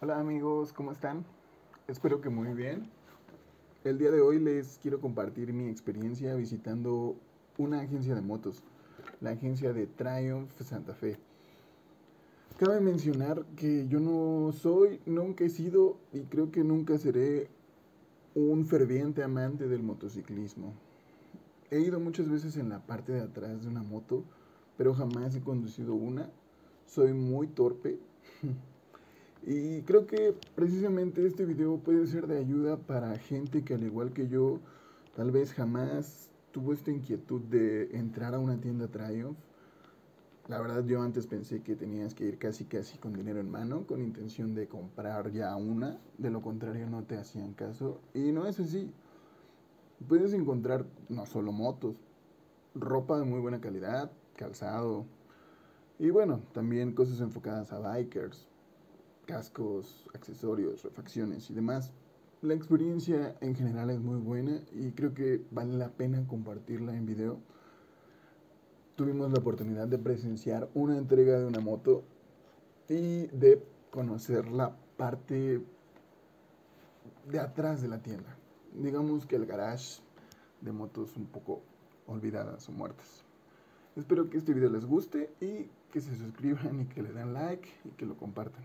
Hola amigos, ¿cómo están? Espero que muy bien. El día de hoy les quiero compartir mi experiencia visitando una agencia de motos, la agencia de Triumph Santa Fe. Cabe mencionar que yo no soy, nunca he sido y creo que nunca seré un ferviente amante del motociclismo. He ido muchas veces en la parte de atrás de una moto, pero jamás he conducido una. Soy muy torpe. Y creo que precisamente este video puede ser de ayuda para gente que al igual que yo, tal vez jamás tuvo esta inquietud de entrar a una tienda Triumph. La verdad yo antes pensé que tenías que ir casi con dinero en mano, con intención de comprar ya una, de lo contrario no te hacían caso. Y no es así. Puedes encontrar no solo motos, ropa de muy buena calidad, calzado y bueno, también cosas enfocadas a bikers, cascos, accesorios, refacciones y demás. La experiencia en general es muy buena y creo que vale la pena compartirla en video. Tuvimos la oportunidad de presenciar una entrega de una moto y de conocer la parte de atrás de la tienda. Digamos que el garage de motos un poco olvidadas o muertas. Espero que este video les guste y que se suscriban y que le den like y que lo compartan.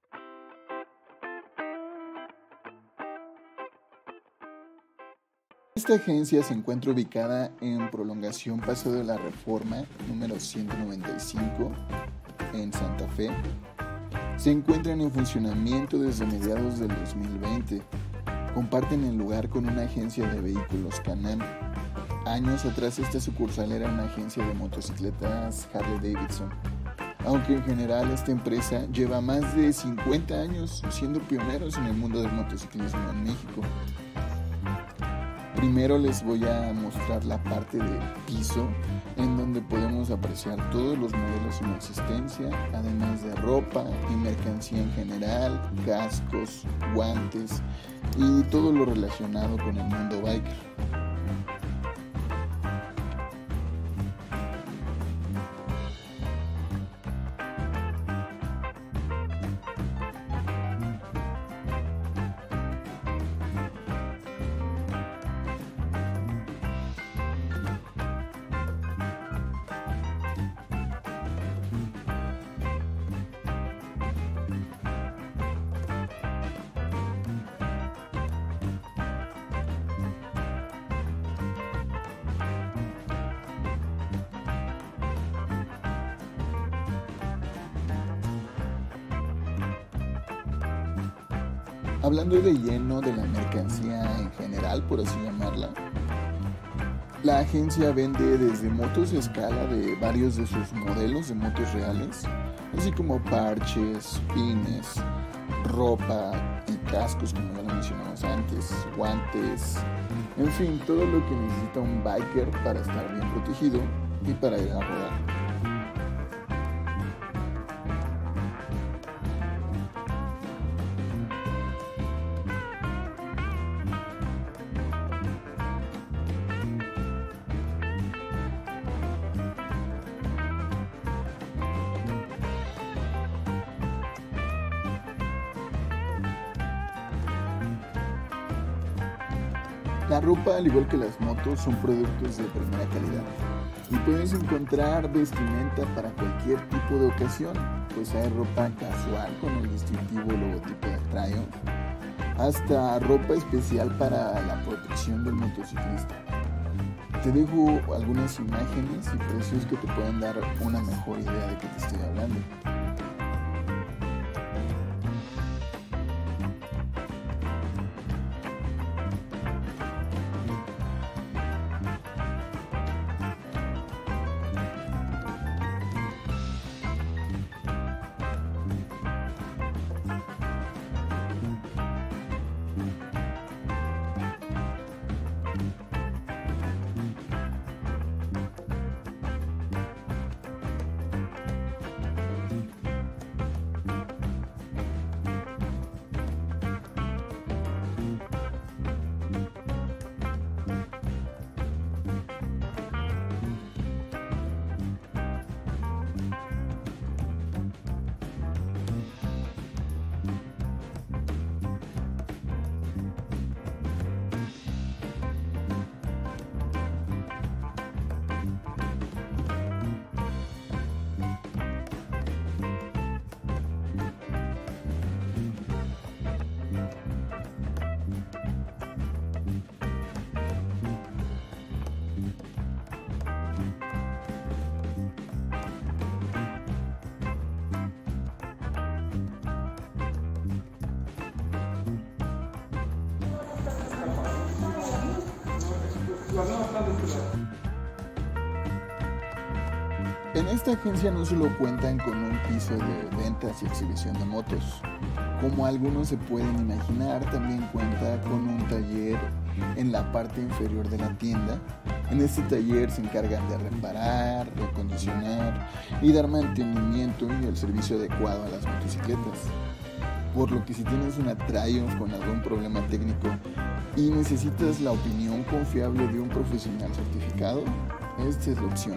Esta agencia se encuentra ubicada en Prolongación Paseo de la Reforma, número 195, en Santa Fe. Se encuentran en funcionamiento desde mediados del 2020. Comparten el lugar con una agencia de vehículos Can-Am. Años atrás esta sucursal era una agencia de motocicletas Harley Davidson. Aunque en general esta empresa lleva más de 50 años siendo pioneros en el mundo del motociclismo en México. Primero les voy a mostrar la parte del piso, en donde podemos apreciar todos los modelos en existencia, además de ropa y mercancía en general, cascos, guantes y todo lo relacionado con el mundo biker. Hablando de lleno de la mercancía en general, por así llamarla, la agencia vende desde motos a escala de varios de sus modelos de motos reales, así como parches, pines, ropa y cascos, como ya lo mencionamos antes, guantes, en fin, todo lo que necesita un biker para estar bien protegido y para ir a rodar. La ropa, al igual que las motos, son productos de primera calidad y puedes encontrar vestimenta para cualquier tipo de ocasión, pues hay ropa casual con el distintivo logotipo de Triumph, hasta ropa especial para la protección del motociclista. Te dejo algunas imágenes y precios que te pueden dar una mejor idea de qué te estoy hablando. En esta agencia no solo cuentan con un piso de ventas y exhibición de motos. Como algunos se pueden imaginar, también cuenta con un taller en la parte inferior de la tienda. En este taller se encargan de reparar, recondicionar y dar mantenimiento y el servicio adecuado a las motocicletas. Por lo que si tienes una Triumph con algún problema técnico y necesitas la opinión confiable de un profesional certificado, esta es la opción.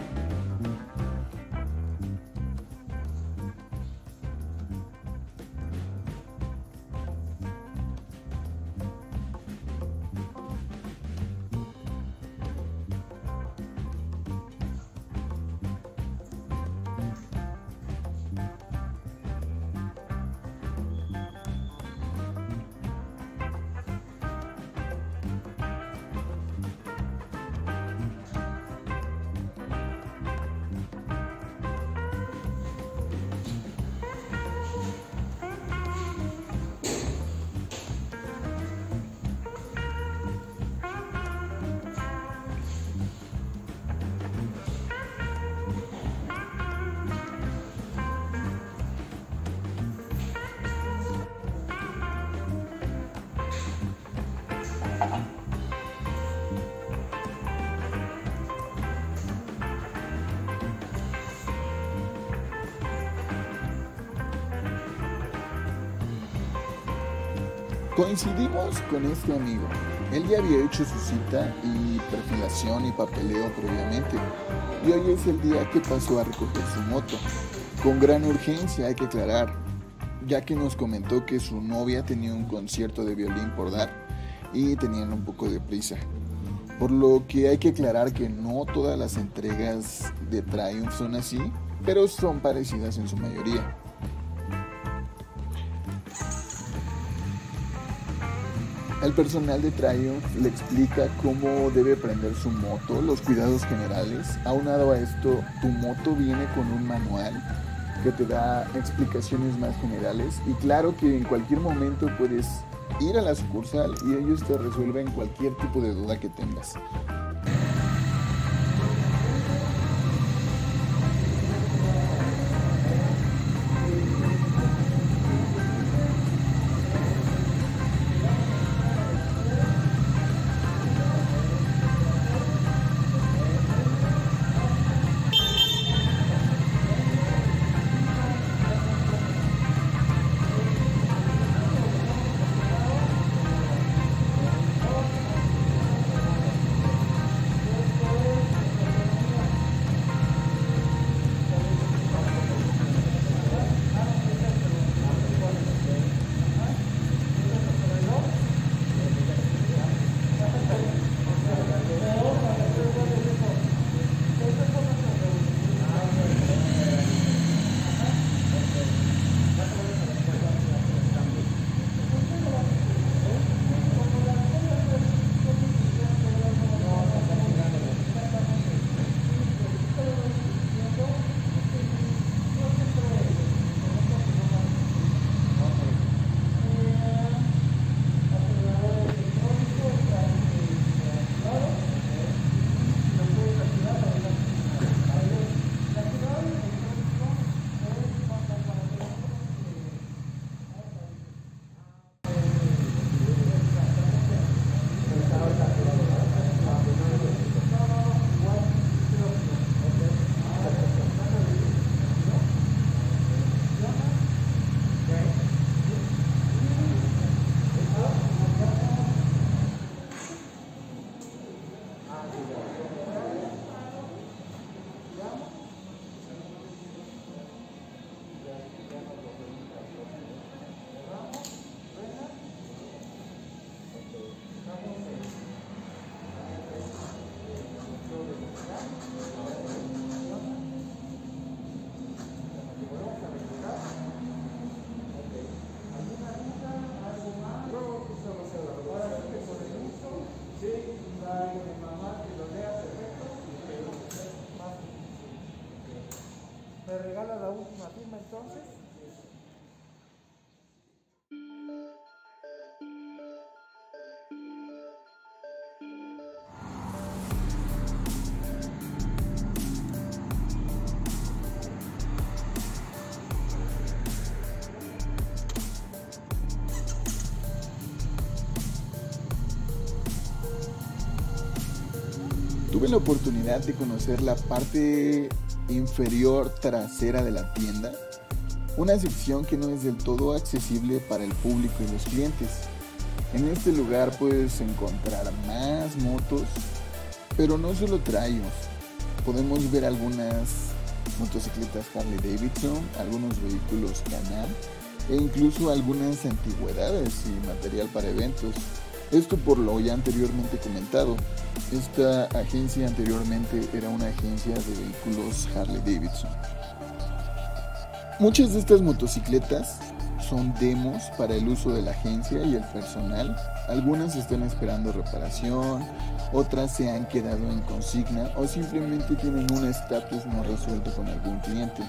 Coincidimos con este amigo. Él ya había hecho su cita y perfilación y papeleo previamente. Y hoy es el día que pasó a recoger su moto. Con gran urgencia, hay que aclarar, ya que nos comentó que su novia tenía un concierto de violín por dar y tenían un poco de prisa. Por lo que hay que aclarar que no todas las entregas de Triumph son así, pero son parecidas en su mayoría. El personal de Triumph le explica cómo debe prender su moto, los cuidados generales. Aunado a esto, tu moto viene con un manual que te da explicaciones más generales. Y claro que en cualquier momento puedes ir a la sucursal y ellos te resuelven cualquier tipo de duda que tengas. ¿Me regala la última firma entonces? Tuve la oportunidad de conocer la parte inferior trasera de la tienda, una sección que no es del todo accesible para el público y los clientes. En este lugar puedes encontrar más motos, pero no solo Triumph. Podemos ver algunas motocicletas Harley Davidson, algunos vehículos Can-Am e incluso algunas antigüedades y material para eventos. Esto por lo ya anteriormente comentado. Esta agencia anteriormente era una agencia de vehículos Harley Davidson. Muchas de estas motocicletas son demos para el uso de la agencia y el personal. Algunas están esperando reparación, otras se han quedado en consigna o simplemente tienen un estatus no resuelto con algún cliente.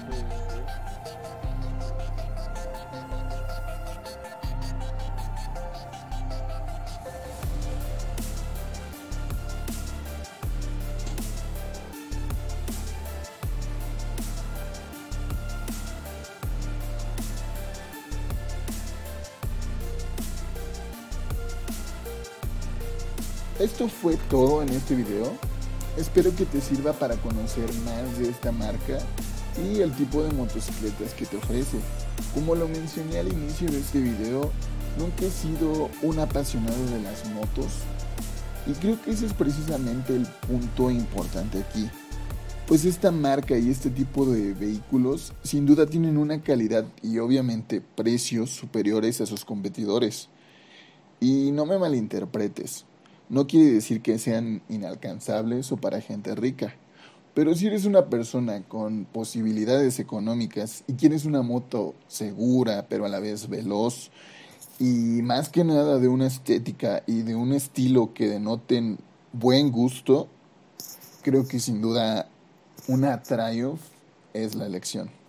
Esto fue todo en este video. Espero que te sirva para conocer más de esta marca y el tipo de motocicletas que te ofrece. Como lo mencioné al inicio de este video, nunca he sido un apasionado de las motos y creo que ese es precisamente el punto importante aquí. Pues esta marca y este tipo de vehículos sin duda tienen una calidad y obviamente precios superiores a sus competidores. Y no me malinterpretes. No quiere decir que sean inalcanzables o para gente rica, pero si eres una persona con posibilidades económicas y quieres una moto segura pero a la vez veloz y más que nada de una estética y de un estilo que denoten buen gusto, creo que sin duda una Triumph es la elección.